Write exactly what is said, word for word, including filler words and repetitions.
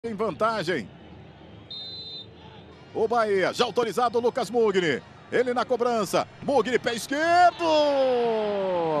Em vantagem. O Bahia, já autorizado o Lucas Mugni. Ele na cobrança. Mugni, pé esquerdo.